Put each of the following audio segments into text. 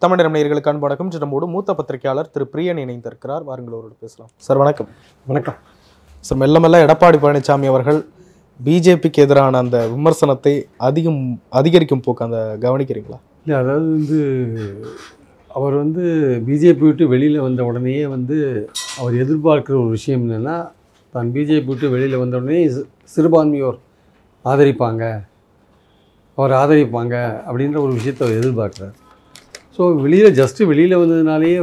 தமிழ்நிறம் நேயர்களுக்கு அன்பு வணக்கம். நம்மோடு மூத்த பத்திரிகையாளர் திரு பிரியன் இணைந்திருக்கிறார். வாருங்கள் அவரோடு பேசலாம். சார் வணக்கம். வணக்கம் சார். மெல்ல எடப்பாடி பழனிசாமி அவர்கள் பிஜேபிக்கு எதிரான அந்த விமர்சனத்தை அதிகரிக்கும் போக்கு அந்த கவனிக்கிறீங்களா? இல்லை, அதாவது அவர் பிஜேபி விட்டு வெளியில் வந்த உடனேயே அவர் எதிர்பார்க்குற ஒரு விஷயம் என்னென்னா, தான் பிஜேபி விட்டு வெளியில் வந்த உடனே சிறுபான்மையோர் ஆதரிப்பாங்க அப்படின்ற ஒரு விஷயத்தை அவர் எதிர்பார்க்குறார். ஸோ வெளியில் வந்ததுனாலேயே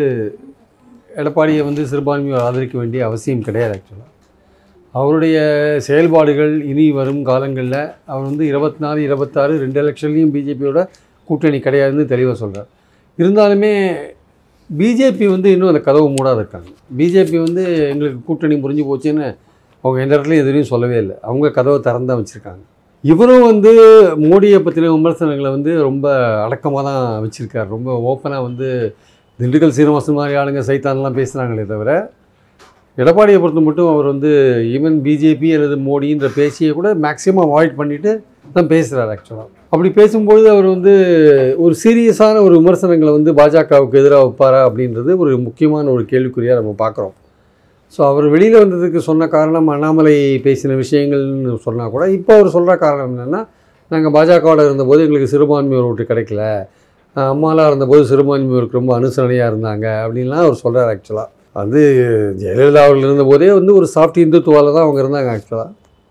எடப்பாடியை சிறுபான்மையோர் ஆதரிக்க வேண்டிய அவசியம் கிடையாது. ஆக்சுவலாக அவருடைய செயல்பாடுகள் இனி வரும் காலங்களில் அவர் 24, 26 2 எலெக்ஷன்லேயும் பிஜேபியோட கூட்டணி கிடையாதுன்னு தெளிவாக சொல்கிறார். இருந்தாலுமே பிஜேபி இன்னும் அந்த கதவு மூடாத இருக்காங்க. பிஜேபி எங்களுக்கு கூட்டணி முறிஞ்சு போச்சுன்னு அவங்க எந்த இடத்துலையும் எதுவும் சொல்லவே இல்லை. அவங்க கதவை திறந்தான் வச்சுருக்காங்க. இவரும் மோடியை பற்றின விமர்சனங்களை ரொம்ப அடக்கமாக தான் வச்சுருக்கார். ரொம்ப ஓப்பனாக திண்டுக்கல் சீனிவாசன் மாதிரி ஆளுங்க சைத்தான்லாம் பேசுகிறாங்களே தவிர, எடப்பாடியை பொறுத்த மட்டும் அவர் ஈவன் பிஜேபி அல்லது மோடின்ற பேசியை கூட மேக்ஸிமம் அவாய்ட் பண்ணிவிட்டு தான் பேசுகிறார். ஆக்சுவலாக அப்படி பேசும்பொழுது அவர் ஒரு சீரியஸான ஒரு விமர்சனங்களை பாஜகவுக்கு எதிராக வைப்பாரா அப்படின்றது ஒரு முக்கியமான ஒரு கேள்விக்குறியாக நம்ம பார்க்குறோம். ஸோ அவர் வெளியில் வந்ததுக்கு சொன்ன காரணம் அண்ணாமலை பேசின விஷயங்கள்னு சொன்னால் கூட, இப்போ அவர் சொல்கிற காரணம் என்னென்னா, நாங்கள் பாஜகவோட இருந்தபோது எங்களுக்கு சிறுபான்மையோர் ஓட்டு கிடைக்கல, அம்மாலாம் இருந்தபோது சிறுபான்மையோருக்கு ரொம்ப அனுசரணையாக இருந்தாங்க அப்படின்லாம் அவர் சொல்கிறார். ஆக்சுவலாக ஜெயலலிதா அவர்கள் இருந்தபோதே ஒரு சாஃப்ட் இந்துத்துவால தான் அவங்க இருந்தாங்க. ஆக்சுவலாக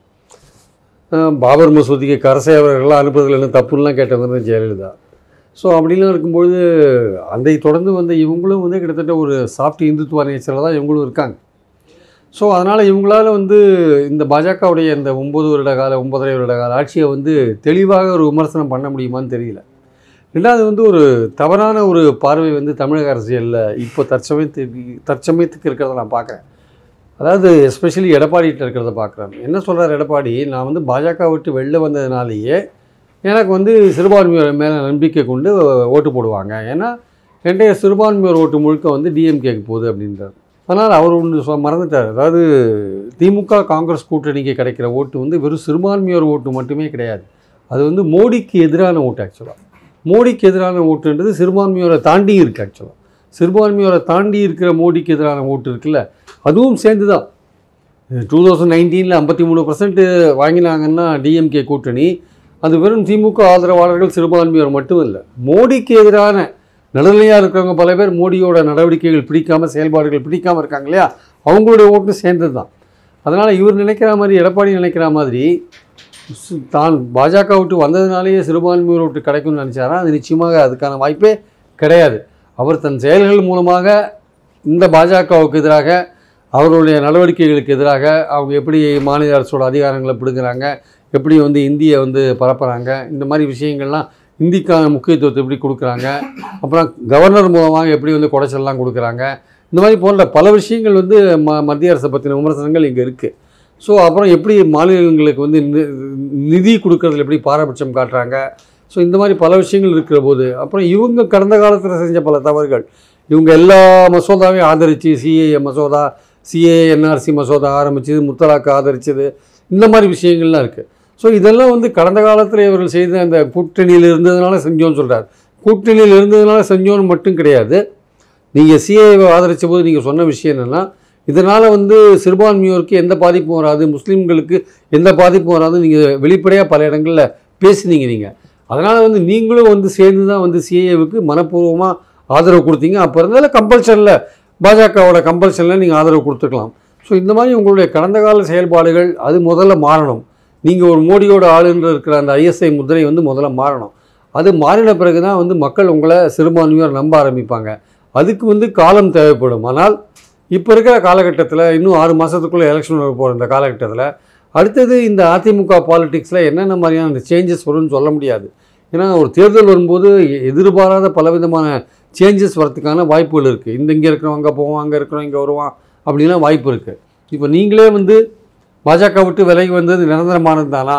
பாபர் மசூதிக்கு கரசேவர்கள்லாம் அனுப்புறதுல என்ன தப்புலாம் கேட்டவங்க தான் ஜெயலலிதா. ஸோ அப்படிலாம் இருக்கும்பொழுது அதை தொடர்ந்து இவங்களும் கிட்டத்தட்ட ஒரு சாஃப்ட் இந்துத்துவ நேச்சரில் தான் இவங்களும் இருக்காங்க. ஸோ அதனால் இவங்களால் இந்த பாஜகவுடைய இந்த 9.5 வருட கால ஆட்சியை தெளிவாக ஒரு விமர்சனம் பண்ண முடியுமான்னு தெரியல. ரெண்டாவது ஒரு தவறான ஒரு பார்வை தமிழக அரசியலில் இப்போ தற்சமயத்துக்கு இருக்கிறத நான் பார்க்குறேன். அதாவது எஸ்பெஷலி எடப்பாடிகிட்ட இருக்கிறத பார்க்குறேன். என்ன சொல்கிறார் எடப்பாடி, நான் பாஜக விட்டு வெளில வந்ததுனாலேயே எனக்கு சிறுபான்மையோர் மேலே நம்பிக்கை கொண்டு ஓட்டு போடுவாங்க, ஏன்னா ரெண்டைய சிறுபான்மையோர் ஓட்டு முழுக்க டிஎம்கேக்கு போகுது அப்படின்றார். ஆனால் அவர் ஒன்று மறந்துட்டார். அதாவது திமுக காங்கிரஸ் கூட்டணிக்கு கிடைக்கிற ஓட்டு வெறும் சிறுபான்மையோர் ஓட்டு மட்டுமே கிடையாது. அது மோடிக்கு எதிரான ஓட்டு. ஆக்சுவலாக மோடிக்கு எதிரான ஓட்டுன்றது சிறுபான்மையோரை தாண்டி இருக்குது. ஆக்சுவலாக சிறுபான்மையோரை தாண்டி இருக்கிற மோடிக்கு எதிரான ஓட்டு இருக்குல்ல, அதுவும் சேர்ந்து தான் 2019 53% வாங்கினாங்கன்னா டிஎம்கே கூட்டணி, அது வெறும் திமுக ஆதரவாளர்கள் சிறுபான்மையோர் மட்டும் இல்லை, மோடிக்கு எதிரான நடுநிலையாக இருக்கிறவங்க பல பேர் மோடியோட நடவடிக்கைகள் பிடிக்காமல், செயல்பாடுகள் பிடிக்காமல் இருக்காங்க இல்லையா, அவங்களுடைய ஓட்டு சேர்ந்தது தான். அதனால் இவர் நினைக்கிற மாதிரி, எடப்பாடி நினைக்கிற மாதிரி தான் பாஜக விட்டு வந்ததுனாலேயே சிறுபான்மையோர் ஓட்டு கிடைக்கும்னு நினச்சாரா, அது நிச்சயமாக அதுக்கான வாய்ப்பே கிடையாது. அவர் தன் செயல்கள் மூலமாக இந்த பாஜகவுக்கு எதிராக, அவருடைய நடவடிக்கைகளுக்கு எதிராக, அவங்க எப்படி மாநில அரசோட அதிகாரங்களை பிடுங்குறாங்க, எப்படி இந்தியை பரப்புகிறாங்க, இந்த மாதிரி விஷயங்கள்லாம், இந்திக்கான முக்கியத்துவத்தை எப்படி கொடுக்குறாங்க, அப்புறம் கவர்னர் மூலமாக எப்படி குடைச்சல்லாம் கொடுக்குறாங்க, இந்த மாதிரி போன்ற பல விஷயங்கள் மத்திய அரசை பற்றின விமர்சனங்கள் இங்கே இருக்குது. ஸோ அப்புறம் எப்படி மாநிலங்களுக்கு நிதி கொடுக்கறதுல எப்படி பாரபட்சம் காட்டுறாங்க. ஸோ இந்த மாதிரி பல விஷயங்கள் இருக்கிற போது, அப்புறம் இவங்க கடந்த காலத்தில் செஞ்ச பல தவறுகள், இவங்க எல்லா மசோதாவையும் ஆதரித்து, சிஏஏ மசோதா, சிஏஎன்ஆர்சி மசோதா ஆரம்பிச்சது, முத்தலாக்கு ஆதரிச்சது, இந்த மாதிரி விஷயங்கள்லாம் இருக்குது. ஸோ இதெல்லாம் கடந்த காலத்தில் இவர்கள் செய்த அந்த கூட்டணியில் இருந்ததுனால செஞ்சோன்னு சொல்கிறார். கூட்டணியில் இருந்ததுனால செஞ்சோன்னு மட்டும் கிடையாது. நீங்கள் சிஏவை ஆதரித்த போது நீங்கள் சொன்ன விஷயம் என்னென்னா, இதனால் சிறுபான்மையோருக்கு எந்த பாதிப்பும் வராது, முஸ்லீம்களுக்கு எந்த பாதிப்பும் வராது, நீங்கள் வெளிப்படையாக பல இடங்களில் பேசினீங்க. நீங்கள் அதனால் நீங்களும் சேர்ந்து தான் சிஏவுக்கு மனப்பூர்வமாக ஆதரவு கொடுத்தீங்க. அப்போ இருந்தாலும் கம்பல்ஷனில், பாஜகவோட கம்பல்ஷனில் நீங்கள் ஆதரவு கொடுத்துக்கலாம். ஸோ இந்த மாதிரி உங்களுடைய கடந்த கால செயல்பாடுகள் அது முதல்ல மாறணும். நீங்கள் ஒரு மோடியோட ஆளுன்ற இருக்கிற அந்த ஐஎஸ்ஐ முத்திரை முதல்ல மாறணும். அது மாறின பிறகு தான் மக்கள் உங்களை சிறுபான்மையோர் நம்ப ஆரம்பிப்பாங்க. அதுக்கு காலம் தேவைப்படும். ஆனால் இப்போ இருக்கிற காலகட்டத்தில், இன்னும் 6 மாதத்துக்குள்ளே எலெக்ஷன் வர போகிற இந்த காலகட்டத்தில், அடுத்தது இந்த அதிமுக பாலிடிக்ஸில் என்னென்ன மாதிரியான இந்த சேஞ்சஸ் வரும்னு சொல்ல முடியாது. ஏன்னா ஒரு தேர்தல் வரும்போது எதிர்பாராத பலவிதமான சேஞ்சஸ் வரத்துக்கான வாய்ப்புகள் இருக்குது. இங்கே இருக்கிறவங்க அங்கே போவோம், அங்கே இருக்கிறவங்க இங்கே வருவான், அப்படின்லாம் வாய்ப்பு இருக்குது. இப்போ நீங்களே பாஜக விட்டு விலகி வந்தது நிரந்தரமானது தானா?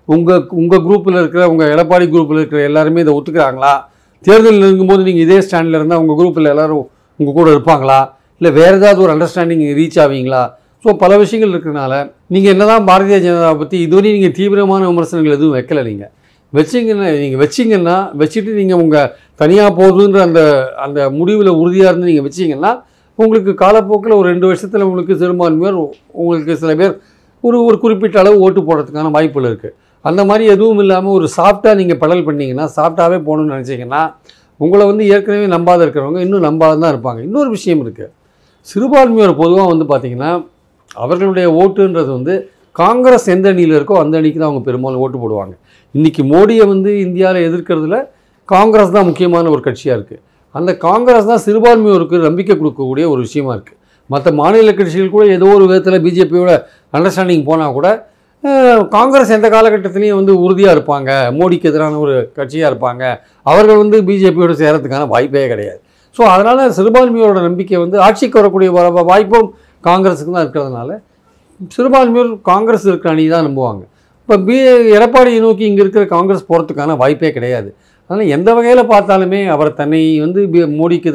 உங்கள் குரூப்பில் இருக்கிற, உங்கள் எடப்பாடி குரூப்பில் இருக்கிற எல்லாருமே இதை ஒத்துக்கிறாங்களா? தேர்தலில் இருக்கும்போது நீங்கள் இதே ஸ்டாண்டில் இருந்தால் உங்கள் குரூப்பில் எல்லோரும் உங்கள் கூட இருப்பாங்களா? இல்லை வேறு ஏதாவது ஒரு அண்டர்ஸ்டாண்டிங் ரீச் ஆவீங்களா? ஸோ பல விஷயங்கள் இருக்கிறனால நீங்கள் என்ன தான் பாரதிய ஜனதாவை பற்றி இதுவரை நீங்கள் தீவிரமான விமர்சனங்கள் எதுவும் வைக்கலை. நீங்கள் நீங்கள் வச்சிங்கன்னா வச்சுட்டு நீங்கள் உங்கள் தனியாக போகுதுன்ற அந்த முடிவில் உறுதியாக இருந்து நீங்கள் வச்சிங்கன்னா உங்களுக்கு காலப்போக்கில் ஒரு 2 வருஷத்தில் உங்களுக்கு சிறுபான்மையோர் உங்களுக்கு சில பேர் ஒரு குறிப்பிட்ட அளவு ஓட்டு போடுறதுக்கான வாய்ப்புகள் இருக்குது. அந்த மாதிரி எதுவும் இல்லாமல் ஒரு சாஃப்டாக நீங்கள் பெடல் பண்ணிங்கன்னா, சாஃப்டாகவே போகணுன்னு நினச்சிங்கன்னா உங்களை வந்து ஏற்கனவே நம்பாத இருக்கிறவங்க இன்னும் நம்பாத தான் இருப்பாங்க. இன்னொரு விஷயம் இருக்குது, சிறுபான்மையோர் பொதுவாக வந்து பார்த்திங்கன்னா அவர்களுடைய ஓட்டுன்றது வந்து காங்கிரஸ் எந்த அணியில் இருக்கோ அந்த அணிக்கு தான் அவங்க பெரும்பாலும் ஓட்டு போடுவாங்க. இன்றைக்கி மோடியை வந்து இந்தியாவில் எதிர்க்கிறதுல காங்கிரஸ் தான் முக்கியமான ஒரு கட்சியாக இருக்குது. அந்த காங்கிரஸ் தான் சிறுபான்மையோருக்கு நம்பிக்கை கொடுக்கக்கூடிய ஒரு விஷயமா இருக்குது. மற்ற மாநில கட்சிகள் கூட ஏதோ ஒரு விதத்தில் பிஜேபியோட அண்டர்ஸ்டாண்டிங் போனால் கூட காங்கிரஸ் எந்த காலகட்டத்திலையும் வந்து உறுதியாக இருப்பாங்க, மோடிக்கு எதிரான ஒரு கட்சியாக இருப்பாங்க, அவர்கள் வந்து பிஜேபியோடு சேரத்துக்கான வாய்ப்பே கிடையாது. ஸோ அதனால் சிறுபான்மையோட நம்பிக்கை வந்து ஆட்சிக்கு வரக்கூடிய வாய்ப்பும் காங்கிரஸுக்கு தான் இருக்கிறதுனால சிறுபான்மையோர் காங்கிரஸ் இருக்கிற அணி தான் நம்புவாங்க. இப்போ எடப்பாடியை நோக்கி இங்கே இருக்கிற காங்கிரஸ் போகிறதுக்கான வாய்ப்பே கிடையாது. அதனால் எந்த வகையில் பார்த்தாலுமே அவர் தன்னை வந்து மோடிக்கு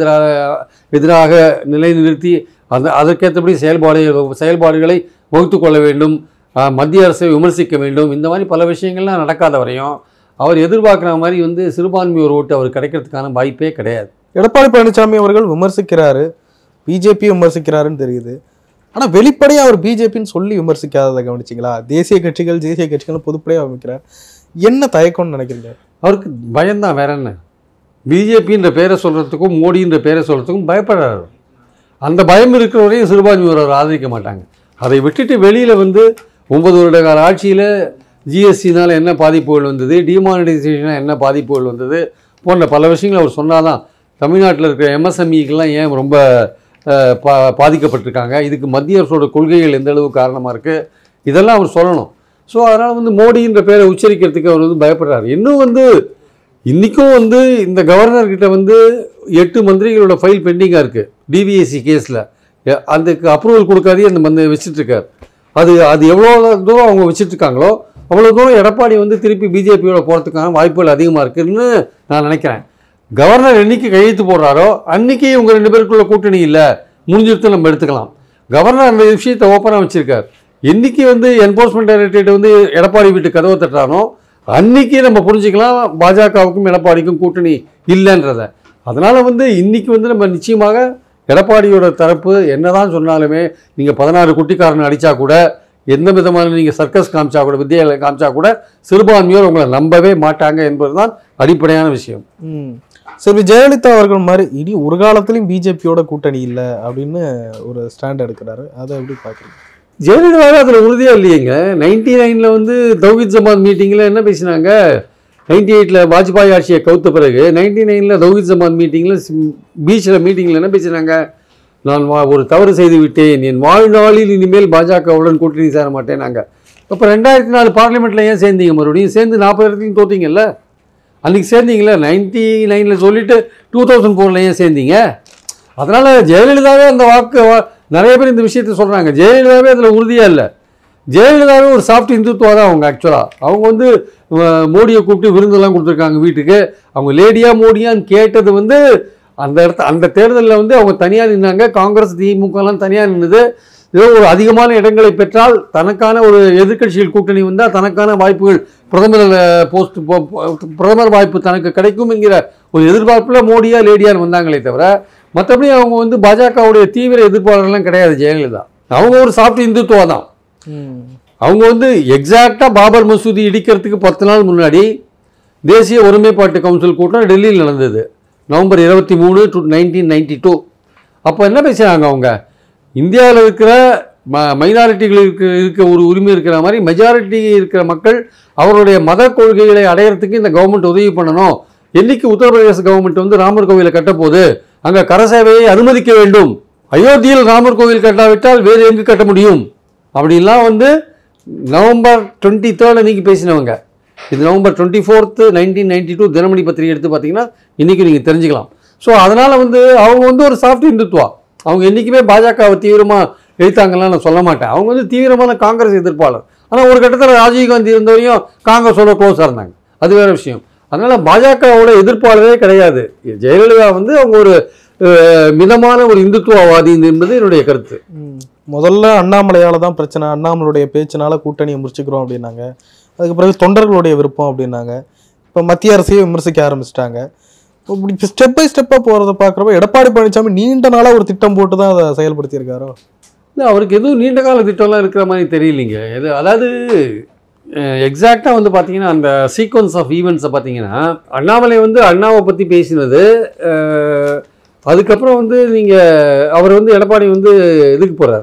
எதிராக நிலைநிறுத்தி அதற்கேற்றபடி செயல்பாடுகளை வகுத்து கொள்ள வேண்டும், மத்திய அரசை விமர்சிக்க வேண்டும், இந்த மாதிரி பல விஷயங்கள்லாம் நடக்காத வரையும் அவர் எதிர்பார்க்குற மாதிரி வந்து சிறுபான்மையோர் ஓட்டு அவர் கிடைக்கிறதுக்கான வாய்ப்பே கிடையாது. எடப்பாடி பழனிசாமி அவர்கள் விமர்சிக்கிறாரு, பிஜேபி விமர்சிக்கிறாருன்னு தெரியுது. ஆனால் வெளிப்படையாக அவர் பிஜேபின்னு சொல்லி விமர்சிக்காததை கவனிச்சிங்களா? தேசிய கட்சிகள் பொதுப்படையாக விமர்சிக்கிறார். என்ன தயக்கம்னு நினைக்கிறீங்க? அவருக்கு பயம்தான், வேற என்ன. பிஜேபின்ற பேரை சொல்கிறதுக்கும் மோடின்ற பேரை சொல்கிறதுக்கும் பயப்படுறாரு. அந்த பயம் இருக்கிறவரையும் சிறுபான்மையோர் அவர் ஆதரிக்க மாட்டாங்க. அதை விட்டுட்டு வெளியில் வந்து 9 வருட கால ஆட்சியில் ஜிஎஸ்டினால் என்ன பாதிப்புகள் வந்தது, டிமானிட்டைசேஷனால் என்ன பாதிப்புகள் வந்தது போன்ற பல விஷயங்கள் அவர் சொன்னால் தான் தமிழ்நாட்டில் இருக்கிற எம்எஸ்எம்இக்கெல்லாம் ஏன் ரொம்ப பாதிக்கப்பட்டிருக்காங்க, இதுக்கு மத்திய அரசோட கொள்கைகள் எந்த அளவு காரணமாக இருக்குது, இதெல்லாம் அவர் சொல்லணும். ஸோ அதனால் வந்து மோடின்ற பேரை உச்சரிக்கிறதுக்கு அவர் வந்து பயப்படுறாரு. இன்னும் வந்து இன்றைக்கும் வந்து இந்த கவர்னர்கிட்ட வந்து 8 மந்திரிகளோட ஃபைல் பெண்டிங்காக இருக்குது டிவிஎஸ்சி கேஸில். அதுக்கு அப்ரூவல் கொடுக்காதே அந்த வச்சுட்ருக்கார். அது எவ்வளோ தூரம் அவங்க வச்சுட்ருக்காங்களோ அவ்வளோ தூரம் எடப்பாடி வந்து திருப்பி பிஜேபியோட போகிறதுக்கான வாய்ப்புகள் அதிகமாக இருக்குதுன்னு நான் நினைக்கிறேன். கவர்னர் என்னைக்கு கையெழுத்து போடுறாரோ அன்றைக்கி இவங்க 2 பேருக்குள்ள கூட்டணி இல்லை, முடிஞ்சிருத்து நம்ம எடுத்துக்கலாம். கவர்னர் அந்த விஷயத்தை ஓப்பனாக வச்சுருக்கார். என்றைக்கு வந்து என்ஃபோர்ஸ்மெண்ட் டைரக்டரேட் வந்து எடப்பாடி வீட்டு கதவை தட்டுறானோ அன்றைக்கி நம்ம புரிஞ்சுக்கலாம் பாஜகவுக்கும் எடப்பாடிக்கும் கூட்டணி இல்லைன்றதை. அதனால் வந்து இன்றைக்கி வந்து நம்ம நிச்சயமாக எடப்பாடியோட தரப்பு என்ன தான் சொன்னாலுமே, நீங்கள் 16 குட்டிக்காரனை அடித்தா கூட, எந்த விதமான நீங்கள் சர்க்கஸ் காமிச்சா கூட, வித்தியாலய காமிச்சா கூட சிறுபான்மையோர் உங்களை நம்பவே மாட்டாங்க என்பது தான் அடிப்படையான விஷயம். சரி, ஜெயலலிதா அவர்கள் மாதிரி இனி ஒரு காலத்துலையும் பிஜேபியோட கூட்டணி இல்லை அப்படின்னு ஒரு ஸ்டாண்ட் எடுக்கிறாரு. அதை எப்படி பார்க்குறீங்க? ஜெயலலிதாவே அதில் உறுதியாக இல்லையேங்க. 99 வந்து தௌஹீத் ஜமாத் மீட்டிங்கில் என்ன பேசினாங்க, 98 வாஜ்பாய் ஆட்சியை கவுத்த பிறகு 99 தௌஹீத் ஜமாத் மீட்டிங்கில் பீச்சில் மீட்டிங்கில் என்ன பேசினாங்க, நான் ஒரு தவறு செய்து விட்டேன், என் வாழ்நாளில் இனிமேல் பாஜகவுடன் கூட்டணி சேர மாட்டேன். நாங்கள் அப்போ 2004 பார்லிமெண்ட்டில் ஏன் சேர்ந்தீங்க? மறுபடியும் சேர்ந்து 40 இடத்துலையும் தோற்றிங்கல்ல. அன்றைக்கி சேர்ந்தீங்களே 99 சொல்லிவிட்டு 2004 ஏன் சேர்ந்தீங்க? அதனால் ஜெயலலிதாவே அந்த நிறைய பேர் இந்த விஷயத்தை சொல்கிறாங்க. ஜெயலலிதாவே அதில் உறுதியாக இல்லை. ஜெயலலிதாவே ஒரு சாஃப்ட் இந்துத்துவா தான் அவங்க. ஆக்சுவலாக அவங்க வந்து மோடியை கூப்பிட்டு விருந்தெல்லாம் கொடுத்துருக்காங்க வீட்டுக்கு. அவங்க லேடியா மோடியான்னு கேட்டது வந்து அந்த தேர்தலில் வந்து அவங்க தனியாக நின்னாங்க. காங்கிரஸ் திமுகலாம் தனியாக நின்றுது. ஏதோ ஒரு அதிகமான இடங்களை பெற்றால் தனக்கான ஒரு எதிர்க்கட்சிகள் கூட்டணி வந்தால் தனக்கான வாய்ப்புகள் பிரதமர் வாய்ப்பு தனக்கு கிடைக்கும் என்கிற ஒரு எதிர்பார்ப்பில் மோடியா லேடியான்னு வந்தாங்களே தவிர மற்றபடி அவங்க வந்து பாஜகவுடைய தீவிர எதிர்ப்பாளர்கள்லாம் கிடையாது. ஜெயலலிதா அவங்க ஒரு சாஃப்ட் இந்துத்துவா தான். அவங்க வந்து எக்ஸாக்டாக பாபர் மசூதி இடிக்கிறதுக்கு 10 நாள் முன்னாடி தேசிய ஒருமைப்பாட்டு கவுன்சில் கூட்டம் டெல்லியில் நடந்தது, நவம்பர் 23, 1992. அப்போ என்ன பேசுகிறாங்க, அவங்க இந்தியாவில் இருக்கிற மைனாரிட்டிகளுக்கு இருக்க ஒரு உரிமை இருக்கிற மாதிரி மெஜாரிட்டி இருக்கிற மக்கள் அவருடைய மத கொள்கைகளை அடையிறதுக்கு இந்த கவர்மெண்ட் உதவி பண்ணணும். என்னைக்கு உத்தரப்பிரதேச கவர்மெண்ட் வந்து ராமர் கோவிலை கட்டப்போது அங்கே கரசேவையை அனுமதிக்க வேண்டும், அயோத்தியில் ராமர் கோவில் கட்டாவிட்டால் வேறு எங்கு கட்ட முடியும் அப்படின்லாம் வந்து நவம்பர் 23 அன்றைக்கி பேசினவங்க. இது நவம்பர் 24, 1992 தினமணி பத்திரிகை எடுத்து பார்த்தீங்கன்னா இன்றைக்கி நீங்கள் தெரிஞ்சுக்கலாம். ஸோ அதனால் வந்து அவங்க வந்து ஒரு சாஃப்ட் இந்துத்துவா. அவங்க என்றைக்குமே பாஜகவை தீவிரமாக எழுத்தாங்கலாம் நான் சொல்ல மாட்டேன். அவங்க வந்து தீவிரமான காங்கிரஸ் எதிர்ப்பாளர். ஆனால் ஒரு கட்டத்தில் ராஜீவ்காந்தி இருந்தவரையும் காங்கிரஸோட க்ளோஸாக இருந்தாங்க, அது வேறு விஷயம். அதனால் பாஜகவோட எதிர்ப்பாளரே கிடையாது. ஜெயலலிதா வந்து அவங்க ஒரு மிதமான ஒரு இந்துத்துவவாதி என்பது என்னுடைய கருத்து. முதல்ல அண்ணாமலையால் தான் பிரச்சனை, அண்ணாமலையுடைய பேச்சினால கூட்டணியை முடிச்சுக்கிறோம் அப்படின்னாங்க. அதுக்கு பிறகு தொண்டர்களுடைய விருப்பம் அப்படின்னாங்க. இப்போ மத்திய அரசையே விமர்சிக்க ஆரம்பிச்சிட்டாங்க. இப்படி ஸ்டெப் பை ஸ்டெப்பாக போகிறத பார்க்குறப்ப எடப்பாடி பழனிசாமி நீண்ட நாளாக ஒரு திட்டம் போட்டு தான் அதை செயல்படுத்தியிருக்காரோ? இல்லை, அவருக்கு எதுவும் நீண்ட கால திட்டம்லாம் இருக்கிற மாதிரி தெரியலிங்க. எது அதாவது எக்ஸாக்டாக வந்து பார்த்தீங்கன்னா அந்த சீக்வன்ஸ் ஆஃப் ஈவெண்ட்ஸை பார்த்தீங்கன்னா அண்ணாமலை வந்து அண்ணாவை பற்றி பேசினது, அதுக்கப்புறம் வந்து நீங்கள் அவர் வந்து எடப்பாடி வந்து இதுக்கு போகிறார்,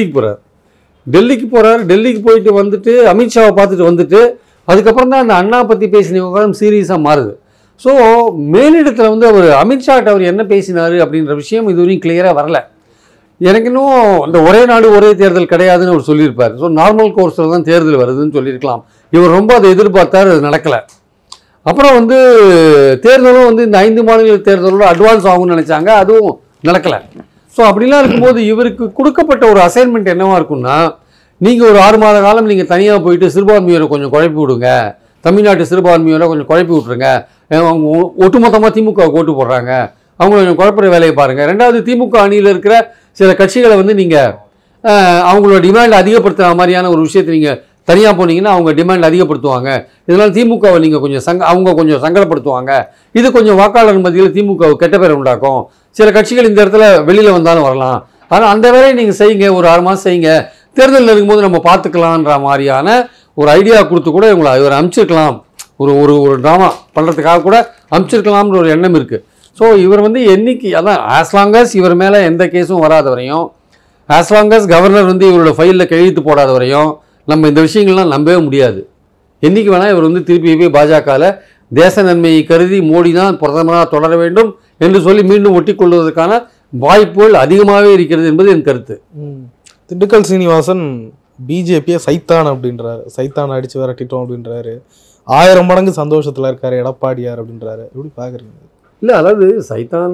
டெல்லிக்கு போகிறார். டெல்லிக்கு போயிட்டு வந்துட்டு அமித்ஷாவை பார்த்துட்டு வந்துட்டு அதுக்கப்புறம் தான் அந்த அண்ணா பற்றி பேசின விவகாரம் சீரியஸாக மாறுது. ஸோ மேலிடத்தில் வந்து அவர் அமித்ஷாட்ட அவர் என்ன பேசினார் அப்படின்ற விஷயம் இதுவரையும் கிளியராக வரல. எனக்கு இன்னும் இந்த ஒரே நாடு ஒரே தேர்தல் கிடையாதுன்னு அவர் சொல்லியிருப்பார். ஸோ நார்மல் கோர்ஸில் தான் தேர்தல் வருதுன்னு சொல்லியிருக்கலாம். இவர் ரொம்ப அதை எதிர்பார்த்தார், அது நடக்கலை. அப்புறம் வந்து தேர்தலும் வந்து இந்த 5 மாநில தேர்தலோட அட்வான்ஸ் ஆகும்னு நினச்சாங்க, அதுவும் நடக்கலை. ஸோ அப்படிலாம் இருக்கும்போது இவருக்கு கொடுக்கப்பட்ட ஒரு அசைன்மெண்ட் என்னவா இருக்குன்னா, நீங்கள் ஒரு 6 மாத காலம் நீங்கள் தனியாக போயிட்டு சிறுபான்மையோரை கொஞ்சம் குழப்பி விடுங்க, தமிழ்நாட்டு சிறுபான்மையோரை கொஞ்சம் குழப்பி விட்ருங்க, அவங்க ஒட்டுமொத்தமாக திமுக ஓட்டு போடுறாங்க, அவங்க கொஞ்சம் குழப்புற வேலையை பாருங்கள். ரெண்டாவது, திமுக அணியில் இருக்கிற சில கட்சிகளை வந்து நீங்கள் அவங்களோட டிமாண்ட் அதிகப்படுத்துகிற மாதிரியான ஒரு விஷயத்தை நீங்கள் தனியாக போனீங்கன்னா அவங்க டிமாண்ட் அதிகப்படுத்துவாங்க. இதனால் திமுகவை நீங்கள் கொஞ்சம் அவங்க கொஞ்சம் சங்கடப்படுத்துவாங்க. இது கொஞ்சம் வாக்காளர் மத்தியில் திமுக கெட்ட பேரை உண்டாக்கும். சில கட்சிகள் இந்த இடத்துல வெளியில் வந்தாலும் வரலாம். ஆனால் அந்த வேலையை நீங்கள் செய்யுங்க, ஒரு 6 மாதம் செய்யுங்க, தேர்தலில் இருக்கும்போது நம்ம பார்த்துக்கலான்ற மாதிரியான ஒரு ஐடியா கொடுத்து கூட இவர் அனுப்பிச்சிருக்கலாம். ஒரு ட்ராமா பண்ணுறதுக்காக கூட அனுப்பிச்சிருக்கலாம்ன்ற ஒரு எண்ணம் இருக்குது. ஸோ இவர் வந்து என்னைக்கு அதான் ஆஸ் லாங் அஸ் இவர் மேலே எந்த கேஸும் வராத வரையும், ஆஸ் லாங் அஸ் கவர்னர் வந்து இவரோட ஃபைலில் கையெழுத்து போடாத வரையும் நம்ம இந்த விஷயங்கள்லாம் நம்பவே முடியாது. என்றைக்கு வேணால் இவர் வந்து திருப்பி போய் பாஜகவில் தேச நன்மையை கருதி மோடி தான் பிரதமராக தொடர வேண்டும் என்று சொல்லி மீண்டும் ஒட்டிக்கொள்வதற்கான வாய்ப்புகள் அதிகமாகவே இருக்கிறது என்பது என் கருத்து. திண்டுக்கல் சீனிவாசன் பிஜேபியை சைத்தான் அப்படின்றாரு, சைத்தான் அடித்து விரட்டிட்டோம் அப்படின்றாரு. 1000 மடங்கு சந்தோஷத்தில் இருக்காரு எடப்பாடியார் அப்படின்றாரு. எப்படி பார்க்குறீங்க? இல்லை, அதாவது சைத்தான்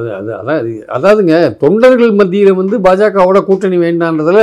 அதாவதுங்க தொண்டர்கள் மத்தியில் வந்து பாஜகவோட கூட்டணி வேண்டான்றதில்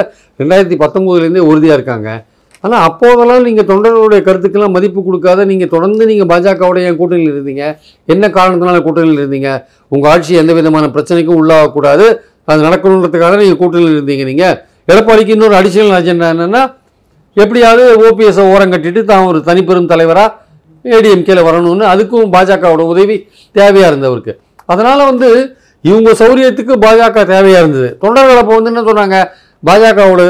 2019 உறுதியாக இருக்காங்க. ஆனால் அப்போதெல்லாம் நீங்கள் தொண்டர்களுடைய கருத்துக்கெல்லாம் மதிப்பு கொடுக்காத நீங்கள் தொடர்ந்து நீங்கள் பாஜகவோட என் கூட்டணியில் இருந்தீங்க. என்ன காரணத்தினால கூட்டணியில் இருந்தீங்க? உங்கள் ஆட்சி எந்த விதமான பிரச்சனைக்கும் உள்ளாகக்கூடாது, அது நடக்கணுன்றதுக்காக நீங்கள் கூட்டணியில் இருந்தீங்க. நீங்கள் எடப்பாடிக்கு இன்னொரு அடிஷனல் அஜெண்டா என்னென்னா, எப்படியாவது ஓபிஎஸ்ஸை ஓரம் கட்டிட்டு தான் ஒரு தனிப்பெரும் தலைவராக ஏடிஎம்கேல வரணும்னு, அதுக்கும் பாஜகவோட உதவி தேவையாக இருந்தவருக்கு. அதனால் வந்து இவங்க சௌரியத்துக்கு பாஜக தேவையாக இருந்தது. தொண்டர்கள் அப்போ வந்து என்ன சொன்னாங்க, பாஜகவோட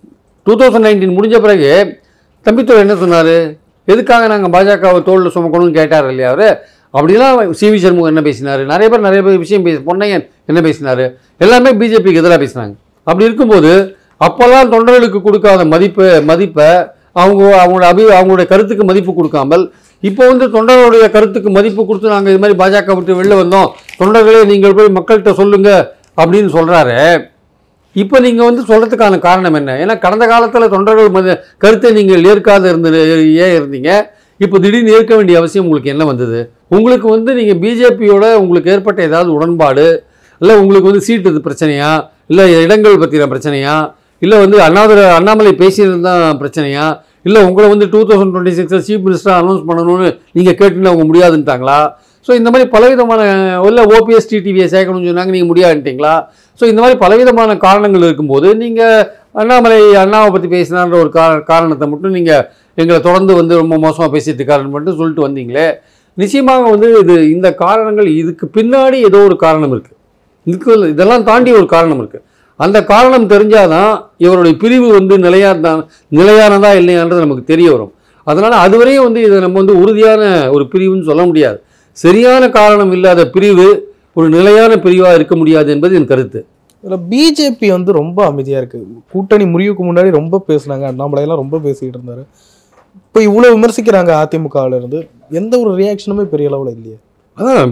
2019 முடிஞ்ச பிறகு தம்பித்துறை என்ன சொன்னார், எதுக்காக நாங்கள் பாஜகவை தோளில் சுமக்கணும்னு கேட்டார் இல்லையா அவர். அப்படிலாம் சிவி சண்முகம் என்ன பேசினார், நிறைய பேர் விஷயம் பொன்னையன் என்ன பேசினார், எல்லாமே பிஜேபிக்கு எதிராக பேசினாங்க. அப்படி இருக்கும்போது அப்போல்லாம் தொண்டர்களுக்கு கொடுக்காத மதிப்பை அவங்களுடைய கருத்துக்கு மதிப்பு கொடுக்காமல் இப்போ வந்து தொண்டர்களுடைய கருத்துக்கு மதிப்பு கொடுத்து நாங்கள் இது மாதிரி பாஜக விட்டு வெளில வந்தோம், தொண்டர்களே நீங்கள் போய் மக்கள்கிட்ட சொல்லுங்க அப்படின்னு சொல்கிறாரு. இப்போ நீங்கள் வந்து சொல்கிறதுக்கான காரணம் என்ன? ஏன்னா கடந்த காலத்தில் தொண்டர்கள் கருத்தை நீங்கள் ஏற்காத இருந்தீங்க. இப்போ திடீர்னு ஏற்க வேண்டிய அவசியம் உங்களுக்கு என்ன வந்தது? உங்களுக்கு வந்து நீங்கள் பிஜேபியோட உங்களுக்கு ஏற்பட்ட ஏதாவது உடன்பாடு, இல்லை உங்களுக்கு வந்து சீட்டு பிரச்சனையா, இல்லை இடங்கள் பற்றின பிரச்சனையா, இல்லை வந்து அண்ணாமலை பேசியது தான் பிரச்சனையா, இல்லை உங்களை வந்து 2026 சீஃப் மினிஸ்டராக அனௌன்ஸ் பண்ணணும்னு நீங்கள் கேட்டுன்னு அவங்க முடியாதுன்ட்டாங்களா? ஸோ இந்த மாதிரி பலவிதமான, இல்லை ஓபிஎஸ் டிடிவியை சேர்க்கணும்னு சொன்னாங்க, நீங்கள் முடியாதுன்ட்டிங்களா? ஸோ இந்த மாதிரி பலவிதமான காரணங்கள் இருக்கும்போது நீங்கள் அண்ணாவை பற்றி பேசினான்ற ஒரு காரணத்தை மட்டும் நீங்கள் எங்களை தொடர்ந்து வந்து ரொம்ப மோசமாக பேசிட்டு இருக்காருன்னு மட்டும் சொல்லிட்டு வந்தீங்களே. நிச்சயமாக வந்து இந்த காரணங்கள், இதுக்கு பின்னாடி ஏதோ ஒரு காரணம் இருக்குது, இதெல்லாம் தாண்டி ஒரு காரணம் இருக்குது. அந்த காரணம் தெரிஞ்சாதான் இவருடைய பிரிவு வந்து நிலையானதா இல்லையான்றது நமக்கு தெரிய வரும். அதனால் அதுவரையும் வந்து இதை நம்ம வந்து உறுதியான ஒரு பிரிவுன்னு சொல்ல முடியாது. சரியான காரணம் இல்லாத பிரிவு ஒரு நிலையான பிரிவாக இருக்க முடியாது என்பது என் கருத்து. இதில் பிஜேபி வந்து ரொம்ப அமைதியாக இருக்குது. கூட்டணி முறிவுக்கு முன்னாடி ரொம்ப பேசுனாங்க, அண்ணாமலையெல்லாம் ரொம்ப பேசிக்கிட்டு இருந்தார். இப்போ இவ்வளோ விமர்சிக்கிறாங்க அதிமுகவிலேருந்து, எந்த ஒரு ரியாக்ஷனுமே பெரிய அளவில் இல்லையே. அதான்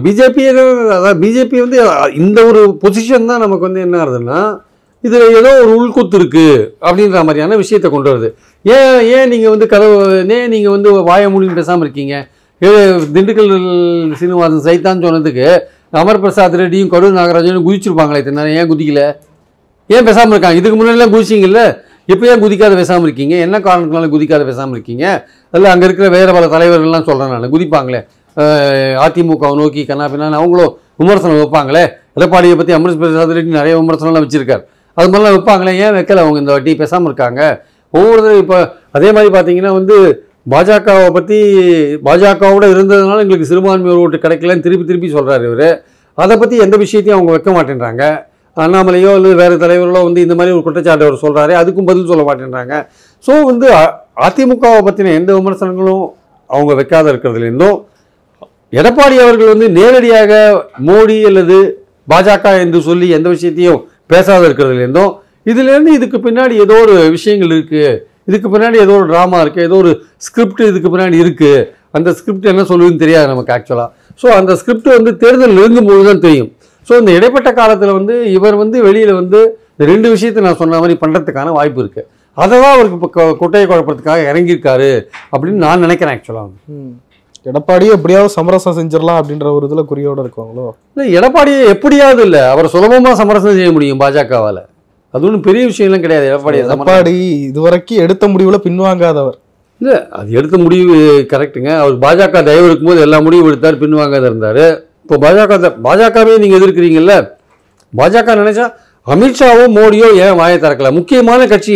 பிஜேபி வந்து இந்த ஒரு பொசிஷன் தான் நமக்கு வந்து என்ன ஆகுதுன்னா, இதில் ஏதோ ஒரு உள்கூத்து இருக்குது அப்படின்ற மாதிரியான விஷயத்தை கொண்டு வருது. ஏன் நீங்கள் வந்து நீங்கள் வந்து வாய மூடின்னு பேசாமல் இருக்கீங்க? திண்டுக்கல் சீனிவாசன் சைத்தான் சொன்னதுக்கு அமர் பிரசாத் ரெட்டியும் கரூர் நாகராஜனும் குதிச்சிருப்பாங்களே, ஏன் குதிக்கல? ஏன் பேசாமல் இருக்காங்க? இதுக்கு முன்னாடிலாம் குதிச்சிங்கல்ல, இப்போ ஏன் குதிக்காத பேசாமல் இருக்கீங்க? என்ன காரணத்தினால குதிக்காத பேசாமல் இருக்கீங்க? அதில் அங்கே இருக்கிற வேறு பல தலைவர்கள்லாம் சொல்கிறேன் நான், குதிப்பாங்களே அதிமுகவை நோக்கி கண்ணாபின்னான்னு அவங்களும் விமர்சனம் வைப்பாங்களே. எடப்பாடியை பற்றி அமர் பிரசாத் ரெட்டி நிறைய விமர்சனம்லாம் வச்சுருக்கார், அது மாதிரிலாம் வைப்பாங்களே, ஏன் வைக்கல அவங்க இந்த வாட்டி பேசாமல் இருக்காங்க? ஒவ்வொருத்தரும் இப்போ அதே மாதிரி பார்த்தீங்கன்னா வந்து பாஜகவை பற்றி பாஜகவோட இருந்ததுனால எங்களுக்கு சிறுபான்மையோர் ஓட்டு கிடைக்கலன்னு திருப்பி சொல்கிறார் இவர். அதை பற்றி எந்த விஷயத்தையும் அவங்க வைக்க மாட்டேன்றாங்க. அண்ணாமலையோ இல்லை வேறு தலைவர்களோ வந்து இந்த மாதிரி ஒரு குற்றச்சாட்டு அவர் சொல்கிறாரு, அதுக்கும் பதில் சொல்ல மாட்டேன்றாங்க. ஸோ வந்து அதிமுகவை பற்றின எந்த விமர்சனங்களும் அவங்க வைக்காத இருக்கிறதுலேருந்தும், எடப்பாடி அவர்கள் வந்து நேரடியாக மோடி அல்லது பாஜக என்று சொல்லி எந்த விஷயத்தையும் பேசாத இருக்கிறதுலேருந்தும், இதுலேருந்து இதுக்கு பின்னாடி ஏதோ ஒரு விஷயங்கள் இருக்குது, இதுக்கு பின்னாடி ஏதோ ஒரு ட்ராமா இருக்குது, ஏதோ ஒரு ஸ்கிரிப்ட் இதுக்கு பின்னாடி இருக்குது. அந்த ஸ்கிரிப்ட் என்ன சொல்லுதுன்னு தெரியாது நமக்கு ஆக்சுவலாக. ஸோ அந்த ஸ்கிரிப்ட் வந்து தேர்தல் நெருங்கும்போது தான் தெரியும். ஸோ இந்த இடைப்பட்ட காலத்தில் வந்து இவர் வந்து வெளியில் வந்து இந்த 2 விஷயத்தை நான் சொன்ன மாதிரி பண்ணுறதுக்கான வாய்ப்பு இருக்குது. அதை தான் அவருக்கு இப்போ கொட்டையை குழப்பறதுக்காக இறங்கியிருக்காரு அப்படின்னு நான் நினைக்கிறேன் ஆக்சுவலாக. எடப்பாடியை எப்படியாவது சமரசம் செஞ்சிடலாம் அப்படின்ற ஒரு இதில் குறியோடு இருக்காங்களோ? இல்லை, எடப்பாடியை எப்படியாவது இல்லை, அவர் சுலபமாக சமரசம் செய்ய முடியும் பாஜகவால். அது ஒன்றும் பெரிய விஷயம்லாம் கிடையாது. எடப்பாடி இதுவரைக்கும் எடுத்த முடிவில் பின்வாங்காதவர். இல்லை, அது எடுத்த முடிவு கரெக்டுங்க. அவர் பாஜக தயவு இருக்கும்போது எல்லா முடிவும் எடுத்தார், பின்வாங்காத இருந்தார். இப்போ பாஜகவே நீங்கள் எதிர்க்கிறீங்கல்ல, பாஜக நினைச்சா அமித்ஷாவோ மோடியோ ஏன் வாயை திறக்கல? முக்கியமான கட்சி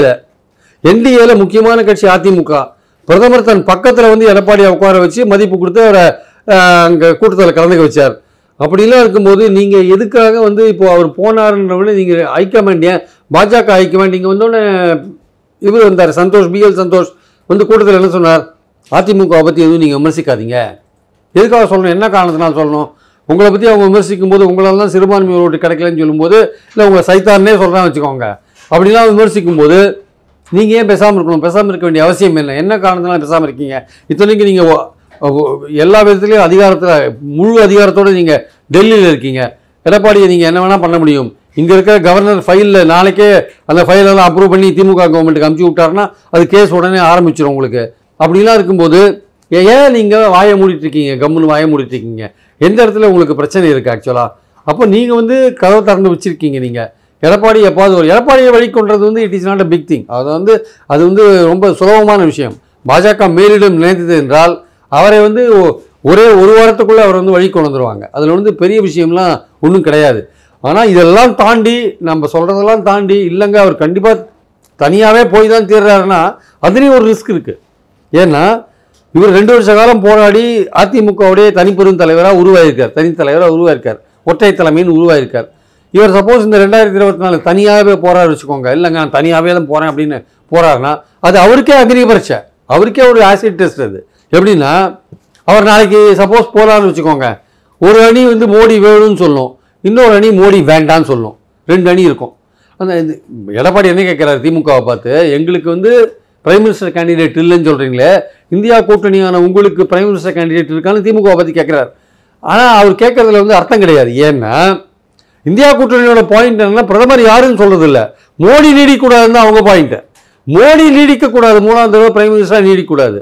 என்டிஏல முக்கியமான கட்சி அதிமுக. பிரதமர் தன் பக்கத்தில் வந்து எடப்பாடியை உட்கார வச்சு மதிப்பு கொடுத்து அவரை அங்கே கூட்டத்தில் கலந்துக்க வச்சார். அப்படிலாம் இருக்கும்போது நீங்கள் எதுக்காக வந்து இப்போ அவர் போனாருன்றவங்க நீங்கள் ஹைகமாண்ட், ஏன் பாஜக ஹைகமாண்ட் இங்கே வந்தோடனே இவர் வந்தார், சந்தோஷ், பிஎல் சந்தோஷ் வந்து கூட்டத்தில் என்ன சொன்னார்? அதிமுகவை பற்றி எதுவும் நீங்கள் விமர்சிக்காதீங்க. எதுக்காக சொல்லணும்? என்ன காரணத்தினால சொல்லணும்? உங்களை பற்றி அவங்க விமர்சிக்கும் போது உங்களால் தான் சிறுபான்மை ஓட்டு கிடைக்கலன்னு சொல்லும்போது, இல்லை உங்களை சைத்தானே சொல்கிறான்னு வச்சுக்கோங்க, அப்படிலாம் விமர்சிக்கும் போது நீங்கள் ஏன் பேசாமல் இருக்கணும்? பேசாமல் இருக்க வேண்டிய அவசியம் என்ன காரணத்தினால பேசாமல் இருக்கீங்க? இத்தனைக்கு நீங்கள் எல்லா விதத்துலேயும் அதிகாரத்தில் முழு அதிகாரத்தோடு நீங்கள் டெல்லியில் இருக்கீங்க. எடப்பாடியை நீங்கள் என்ன வேணால் பண்ண முடியும். இங்கே இருக்கிற கவர்னர் ஃபைலில் நாளைக்கே அந்த ஃபைலெல்லாம் அப்ரூவ் பண்ணி திமுக கவர்மெண்ட்டுக்கு அமுச்சு விட்டாருன்னா அது கேஸ் உடனே ஆரம்பிச்சிடும் உங்களுக்கு. அப்படிலாம் இருக்கும்போது ஏன் நீங்கள் வாயை மூடிட்டுருக்கீங்க, கம்முன்னு வாயை மூடிட்டுருக்கீங்க? எந்த இடத்துல உங்களுக்கு பிரச்சனை இருக்குது ஆக்சுவலாக? அப்போ நீங்கள் வந்து கதவை திறந்து வச்சுருக்கீங்க. நீங்கள் எடப்பாடி எப்பாவது ஒரு எடப்பாடியை வழிகொண்டது வந்து it is not a big thing. அது வந்து ரொம்ப சுலபமான விஷயம். பாஜக மேலிடம் நினைத்தது என்றால் அவரை வந்து ஒரே ஒரு வாரத்துக்குள்ளே அவர் வந்து வழி கொண்டு வந்துடுவாங்க. அதில் வந்து பெரிய விஷயம்லாம் ஒன்றும் கிடையாது. ஆனால் இதெல்லாம் தாண்டி நம்ம சொல்கிறதெல்லாம் தாண்டி இல்லைங்க அவர் கண்டிப்பாக தனியாகவே போய் தான் தீர்றாருன்னா அதுலேயும் ஒரு ரிஸ்க் இருக்குது. ஏன்னா இவர் 2 வருஷ காலம் போராடி அதிமுகவுடைய தனிப்பெரும் தலைவராக உருவாயிருக்கார், ஒற்றை தலைமைன்னு உருவாயிருக்கார். இவர் சப்போஸ் இந்த 2024 தனியாகவே போராட வச்சுக்கோங்க, இல்லைங்க நான் தனியாகவே தான் போகிறேன் அப்படின்னு போகிறாருன்னா அது அவருக்கே அக்னி பரீட்சை, அவருக்கே ஒரு ஆசிட் டெஸ்ட். அது எப்படின்னா அவர் நாளைக்கு சப்போஸ் போராடுன்னு வச்சுக்கோங்க, ஒரு அணி வந்து மோடி வேணும்னு சொல்லும், இன்னொரு அணி மோடி வேண்டான்னு சொல்லும், 2 அணி இருக்கும். அந்த எடப்பாடி என்ன கேட்குறாரு திமுகவை பார்த்து, எங்களுக்கு வந்து பிரைம் மினிஸ்டர் கேண்டிடேட் இல்லைன்னு சொல்கிறீங்களே, இந்தியா கூட்டணியான உங்களுக்கு பிரைம் மினிஸ்டர் கேண்டிடேட் இருக்கான்னு திமுகவை பற்றி கேட்குறாரு. ஆனால் அவர் கேட்கறதுல வந்து அர்த்தம் கிடையாது. ஏன்னா இந்தியா கூட்டணியோட பாயிண்ட் என்னன்னா பிரதமர் யாருன்னு சொல்கிறது இல்லை, மோடி நீடிக்கூடாதுன்னு அவங்க பாயிண்ட்டு. மோடி நீடிக்கக்கூடாது, 3ஆம் தடவை பிரைம் மினிஸ்டராக நீடிக்கக்கூடாது.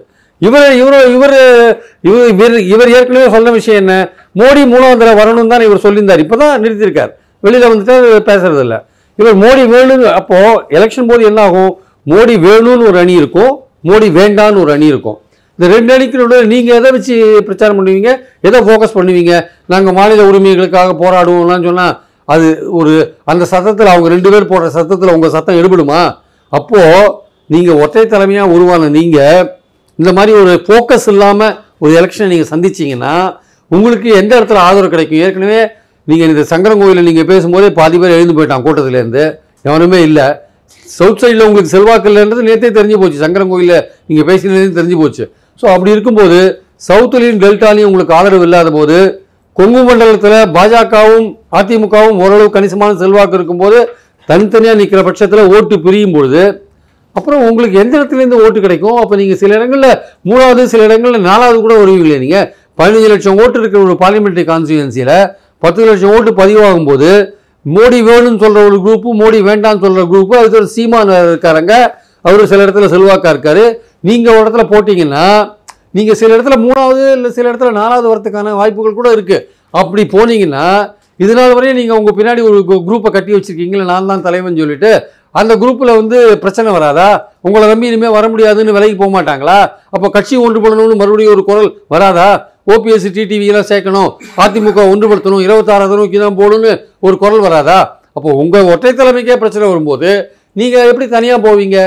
இவர் ஏற்கனவே சொன்ன விஷயம் என்ன, மோடி 3ஆம் தடவை வரணும் தான் இவர் சொல்லியிருந்தார். இப்போ தான் நிறுத்தியிருக்கார், வெளியில் வந்துட்டு பேசுறது இல்லை. இவர் மோடி வேணும்னு, அப்போது எலெக்ஷன் போது என்ன ஆகும், மோடி வேணும்னு ஒரு அணி இருக்கும், மோடி வேண்டான்னு ஒரு அணி இருக்கும். இந்த 2 அணிக்கு நீங்கள் எதை வச்சு பிரச்சாரம் பண்ணுவீங்க, எதை ஃபோக்கஸ் பண்ணுவீங்க? நாங்கள் மாநில உரிமைகளுக்காக போராடுவோம்லாம் சொன்னால் அது ஒரு அந்த சத்தத்தில் அவங்க 2 பேர் போடுற சத்தத்தில் உங்கள் சத்தம் எடுபடுமா? அப்போது நீங்கள் ஒற்றை தலைமையாக உருவான நீங்கள் இந்த மாதிரி ஒரு ஃபோக்கஸ் இல்லாமல் ஒரு எலெக்ஷனை நீங்கள் சந்திச்சிங்கன்னா உங்களுக்கு எந்த இடத்துல ஆதரவு கிடைக்கும்? ஏற்கனவே நீங்கள் இந்த சங்கரன் கோயிலில் நீங்கள் பேசும்போதே பாதி பேர் எழுந்து போயிட்டான் கூட்டத்திலேருந்து, எவனுமே இல்லை. சவுத் சைடில் உங்களுக்கு செல்வாக்கு இல்லைன்றது நேற்றே தெரிஞ்சு போச்சு, சங்கரன் கோயிலில் நீங்கள் பேசினது தெரிஞ்சு போச்சு. ஸோ அப்படி இருக்கும்போது சவுத்துலேயும் டெல்டாலையும் உங்களுக்கு ஆதரவு இல்லாத போது, கொங்கு மண்டலத்தில் பாஜகவும் அதிமுகவும் ஓரளவு கணிசமான செல்வாக்கு இருக்கும்போது தனித்தனியாக நிற்கிற பட்சத்தில் ஓட்டு பிரியும் பொழுது அப்புறம் உங்களுக்கு எந்த இடத்துலேருந்து ஓட்டு கிடைக்கும்? அப்போ நீங்கள் சில இடங்களில் 3வது, சில இடங்களில் 4வது கூட வருவீங்களே. நீங்கள் 15 லட்சம் ஓட்டு இருக்கிற ஒரு பார்லிமெண்ட்ரி கான்ஸ்டியூன்சியில் 10 லட்சம் ஓட்டு பதிவாகும் போது மோடி வேணும்னு சொல்கிற ஒரு குரூப்பு, மோடி வேண்டான்னு சொல்கிற குரூப்பு, அதுக்கு ஒரு சீமான் இருக்காருங்க, அவர் சில இடத்துல செல்வாக்காக இருக்கார். நீங்கள் ஒரு இடத்துல போட்டிங்கன்னா நீங்கள் சில இடத்துல 3வது இல்லை சில இடத்துல 4வது வரத்துக்கான வாய்ப்புகள் கூட இருக்குது. அப்படி போனீங்கன்னா இதனால் வரையும் நீங்கள் உங்கள் பின்னாடி ஒரு குரூப்பை கட்டி வச்சுருக்கீங்களே, நான் தான் தலைவன் சொல்லிட்டு, அந்த குரூப்பில் வந்து பிரச்சனை வராதா? உங்களை நம்பி இனிமேல் வர முடியாதுன்னு விலைக்கு போக மாட்டாங்களா? அப்போ கட்சி ஒன்றுபடணும்னு மறுபடியும் ஒரு குரல் வராதா? ஓபிஎஸ் டிடிவியெல்லாம் சேர்க்கணும், அதிமுக ஒன்றுபடுத்தணும், 26 நோக்கி தான் போகணும்னு ஒரு குரல் வராதா? அப்போ உங்கள் ஒற்றை தலைமைக்கே பிரச்சனை வரும்போது நீங்கள் எப்படி தனியாக போவீங்க?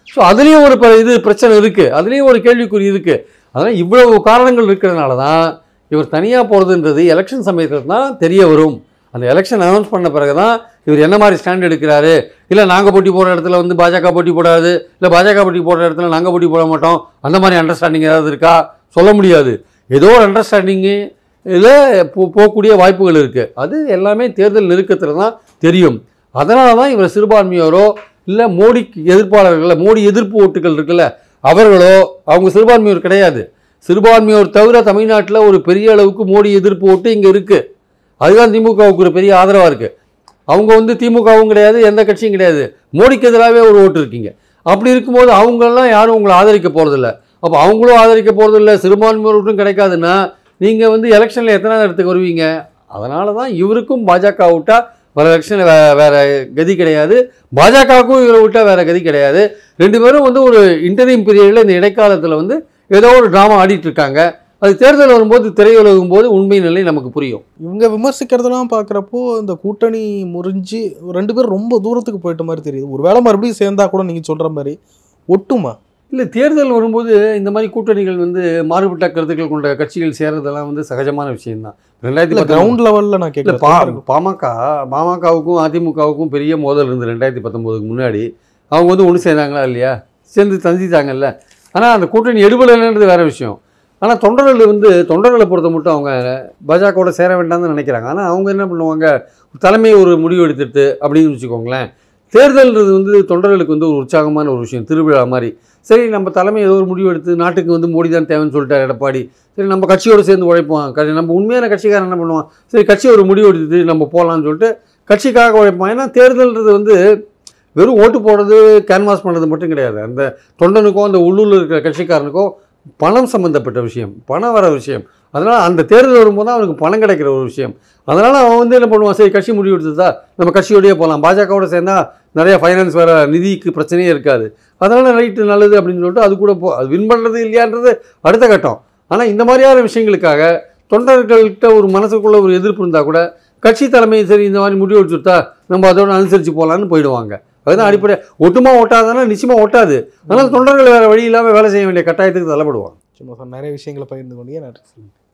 ஸோ அதுலேயும் ஒரு இது பிரச்சனை இருக்குது, அதுலேயும் ஒரு கேள்விக்குறி இருக்குது. அதனால் இவ்வளவு காரணங்கள் இருக்கிறதுனால தான் இவர் தனியாக போகிறதுன்றது எலெக்ஷன் சமயத்தில் தான் தெரிய வரும். அந்த எலெக்ஷன் அனௌன்ஸ் பண்ண பிறகு தான் இவர் என்ன மாதிரி ஸ்டாண்ட் எடுக்கிறாரு. இல்லை நாங்கள் போட்டி போடுற இடத்துல வந்து பாஜக போட்டி போடாது, இல்லை பாஜக போட்டி போடுற இடத்துல நாங்கள் போட்டி போட மாட்டோம், அந்த மாதிரி அண்டர்ஸ்டாண்டிங் ஏதாவது இருக்கா சொல்ல முடியாது. ஏதோ ஒரு அண்டர்ஸ்டாண்டிங்கு இதில் போகக்கூடிய வாய்ப்புகள் இருக்குது. அது எல்லாமே தேர்தல் நெருக்கத்தில் தான் தெரியும். அதனால தான் இவர் சிறுபான்மையோரோ இல்லை மோடிக்கு எதிர்ப்பாளர்கள், மோடி எதிர்ப்பு ஓட்டுகள் இருக்குல்ல அவர்களோ, அவங்க சிறுபான்மையோர் கிடையாது. சிறுபான்மையோர் தவிர தமிழ்நாட்டில் ஒரு பெரிய அளவுக்கு மோடி எதிர்ப்பு ஓட்டு இங்கே இருக்குது. அதுதான் திமுகவுக்கு ஒரு பெரிய ஆதரவாக இருக்குது. அவங்க வந்து திமுகவும் கிடையாது, எந்த கட்சியும் கிடையாது, மோடிக்கு எதிராகவே ஒரு ஓட்டு இருக்கீங்க. அப்படி இருக்கும்போது அவங்களெலாம் யாரும் உங்களை ஆதரிக்க போகிறதில்ல. அப்போ அவங்களும் ஆதரிக்க போகிறதில்ல, சிறுபான்மையோருக்கும் கிடைக்காதுன்னா நீங்கள் வந்து எலெக்ஷனில் எத்தனை இடத்துக்கு வருவீங்க? அதனால தான் இவருக்கும் பாஜக விட்டால் வேறு எலெக்ஷனில் வேறு கதி கிடையாது, பாஜகவுக்கும் இவரை விட்டால் வேறு கதி கிடையாது. ரெண்டு பேரும் வந்து ஒரு இன்டர்வியூ பீரியடில் இந்த இடைக்காலத்தில் வந்து ஏதோ ஒரு ட்ராமா ஆடிட்டுருக்காங்க. அது தேர்தல் வரும்போது திரையுலகும் போது உண்மை நிலை நமக்கு புரியும். இவங்க விமர்சிக்கிறதெல்லாம் பார்க்குறப்போ இந்த கூட்டணி முறிஞ்சு ரெண்டு பேரும் ரொம்ப தூரத்துக்கு போயிட்ட மாதிரி தெரியுது. ஒரு வேளை மறுபடியும் சேர்ந்தா கூட நீங்கள் சொல்கிற மாதிரி ஒட்டுமா? இல்லை, தேர்தல் வரும்போது இந்த மாதிரி கூட்டணிகள் வந்து மாறுபட்ட கருத்துக்கள் கொண்ட கட்சிகள் சேர்றதெல்லாம் வந்து சகஜமான விஷயம்தான். 2010 கிரவுண்ட் லெவலில் நான் கேட்குறேன். பாமகவுக்கும் அதிமுகவுக்கும் பெரிய மோதல் இருந்து 2019க்கு முன்னாடி அவங்க வந்து ஒன்று சேர்ந்தாங்களா இல்லையா, சேர்ந்து தந்தித்தாங்கல்ல. ஆனால் அந்த கூட்டணி எடுபடலைன்றது வேறு விஷயம். ஆனால் தொண்டர்களை பொறுத்த மட்டும் அவங்க பாஜகவோட சேர வேண்டாம்னு நினைக்கிறாங்க. ஆனால் அவங்க என்ன பண்ணுவாங்க, தலைமை ஒரு முடிவு எடுத்துட்டு அப்படின்னு வச்சுக்கோங்களேன். தேர்தல்ன்றது வந்து தொண்டர்களுக்கு வந்து ஒரு உற்சாகமான ஒரு விஷயம், திருவிழா மாதிரி. சரி, நம்ம தலைமை ஏதோ ஒரு முடிவு எடுத்து நாட்டுக்கு வந்து மோடி தான் தேவைன்னு சொல்லிட்டார் எடப்பாடி, சரி நம்ம கட்சியோடு சேர்ந்து உழைப்போம், நம்ம உண்மையான கட்சிக்காரன் என்ன பண்ணுவான், சரி கட்சி ஒரு முடிவு எடுத்துட்டு நம்ம போகலான்னு சொல்லிட்டு கட்சிக்காக உழைப்போம். ஏன்னா தேர்தல்ன்றது வந்து வெறும் ஓட்டு போடுறது கேன்வாஸ் பண்ணுறது மட்டும் கிடையாது. அந்த தொண்டனுக்கோ அந்த உள்ளூரில் இருக்கிற கட்சிக்காரனுக்கோ பணம் சம்மந்தப்பட்ட விஷயம், பணம் வர விஷயம். அதனால் அந்த தேர்தல் வரும்போது தான் அவனுக்கு பணம் கிடைக்கிற ஒரு விஷயம். அதனால் அவன் வந்து என்ன பண்ணுவான், சரி கட்சி முடிவு எடுத்துதா நம்ம கட்சியோடையே போகலாம், பாஜகவோட சேர்ந்தால் நிறைய ஃபைனான்ஸ் வர நிதிக்கு பிரச்சனையே இருக்காது, அதனால் ரைட்டு நல்லது அப்படின்னு சொல்லிட்டு அது கூட அது வின் பண்ணுறது இல்லையான்றது அடுத்த கட்டம். ஆனால் இந்த மாதிரியான விஷயங்களுக்காக தொண்டர்கள்கிட்ட ஒரு மனசுக்குள்ளே ஒரு எதிர்ப்பு இருந்தால் கூட கட்சி தலைமை சரி இந்த மாதிரி முடிவு எடுத்துட்டா நம்ம அதோட அனுசரித்து போகலான்னு போயிடுவாங்க. அதுதான் அடிப்படை. ஒட்டுமா ஓட்டாதானா நிச்சயமாக ஓட்டாது. அதனால் தொண்டர்கள் வேறு வழி இல்லாமல் வேலை செய்ய வேண்டிய கட்டாயத்துக்கு தள்ளப்படுவாங்க. சும்மா நிறைய விஷயங்களை பகிர்ந்து கொண்டே நன்றி.